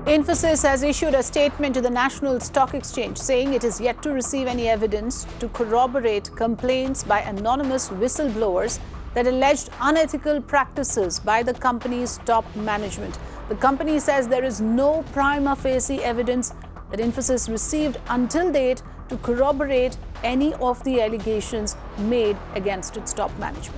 Infosys has issued a statement to the National Stock Exchange saying it is yet to receive any evidence to corroborate complaints by anonymous whistleblowers that alleged unethical practices by the company's top management. The company says there is no prima facie evidence that Infosys received until date to corroborate any of the allegations made against its top management.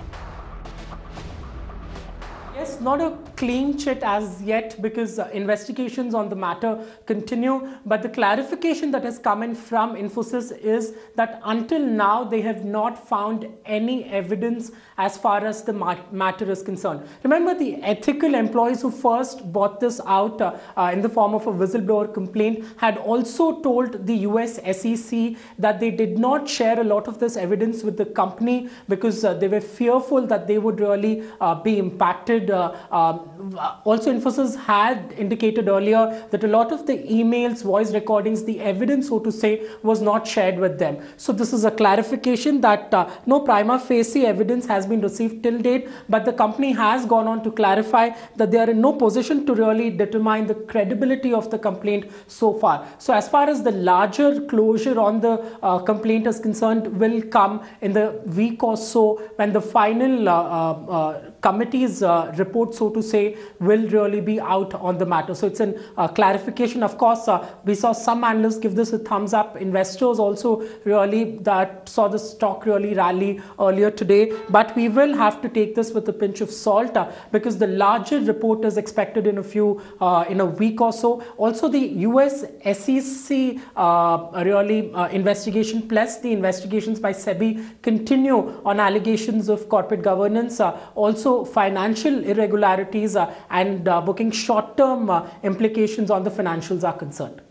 Yes, not a clean chit as yet because investigations on the matter continue. But the clarification that has come in from Infosys is that until now they have not found any evidence as far as the matter is concerned. Remember, the ethical employees who first brought this out in the form of a whistleblower complaint had also told the US SEC that they did not share a lot of this evidence with the company because they were fearful that they would really be impacted. Also, Infosys had indicated earlier that a lot of the emails, voice recordings, the evidence, so to say, was not shared with them. So this is a clarification that no prima facie evidence has been received till date, but the company has gone on to clarify that they are in no position to really determine the credibility of the complaint so far. So as far as the larger closure on the complaint is concerned will come in the week or so when the final committee's report, so to say, will really be out on the matter. So it's a clarification. Of course, we saw some analysts give this a thumbs up. Investors also really that saw the stock really rally earlier today. But we will have to take this with a pinch of salt because the larger report is expected in a week or so. Also, the US SEC really investigation plus the investigations by SEBI continue on allegations of corporate governance, also financial irregularities and booking short-term implications on the financials are concerned.